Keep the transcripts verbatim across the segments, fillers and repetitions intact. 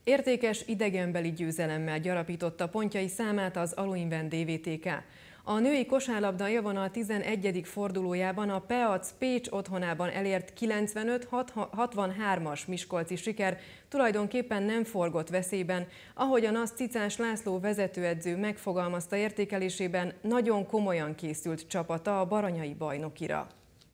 Értékes idegenbeli győzelemmel gyarapította pontjai számát az Aluinben dé vé té ká. A női kosárlabda élvonal tizenegyedik fordulójában a Peac Pécs otthonában elért kilencvenöt hatvanhármas miskolci siker tulajdonképpen nem forgott veszélyben, ahogyan azt Cicás László vezetőedző megfogalmazta értékelésében, nagyon komolyan készült csapata a baranyai bajnokira.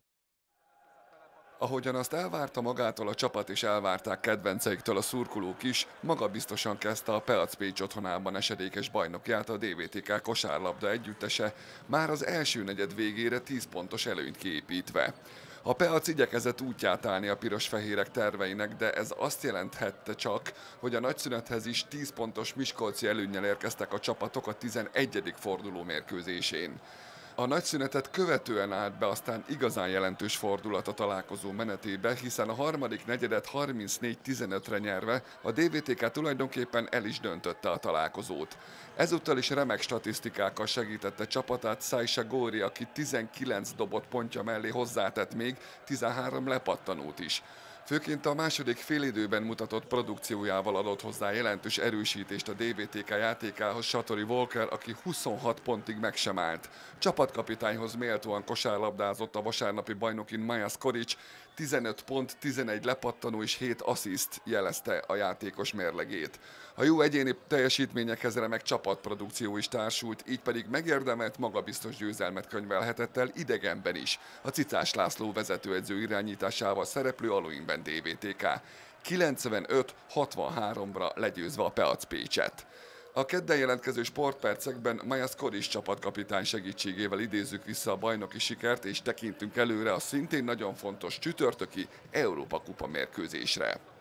Ahogyan azt elvárta magától a csapat és elvárták kedvenceiktől a szurkolók is, magabiztosan kezdte a Peac Pécs otthonában esedékes bajnokját a dé vé té ká kosárlabda együttese, már az első negyed végére tíz pontos előnyt kiépítve. A Peac igyekezett útját állni a piros-fehérek terveinek, de ez azt jelenthette csak, hogy a nagyszünethez is tíz pontos miskolci előnnyel érkeztek a csapatok a tizenegyedik forduló mérkőzésén. A nagyszünetet követően állt be aztán igazán jelentős fordulat a találkozó menetébe, hiszen a harmadik negyedet harmincnégy tizenötre nyerve a dé vé té ká tulajdonképpen el is döntötte a találkozót. Ezúttal is remek statisztikákkal segítette csapatát Szájsa Góri, aki tizenkilenc dobott pontja mellé hozzátett még tizenhárom lepattanót is. Főként a második félidőben mutatott produkciójával adott hozzá jelentős erősítést a dé vé té ká játékához Satori Volker, aki huszonhat pontig meg sem állt. Csapatkapitányhoz méltóan kosárlabdázott a vasárnapi bajnokin Maja Skoric, tizenöt pont, tizenegy lepattanó és hét assziszt jelezte a játékos mérlegét. A jó egyéni teljesítményekhez remek csapatprodukció is társult, így pedig megérdemelt magabiztos győzelmet könyvelhetett el idegenben is. A Cicás László vezetőedző irányításával szereplő Aluinben dé vé té ká kilencvenöt hatvanháromra legyőzve a Peac Pécset. A kedden jelentkező sportpercekben Maja Skoric csapatkapitány segítségével idézzük vissza a bajnoki sikert, és tekintünk előre a szintén nagyon fontos csütörtöki Európa-kupa mérkőzésre.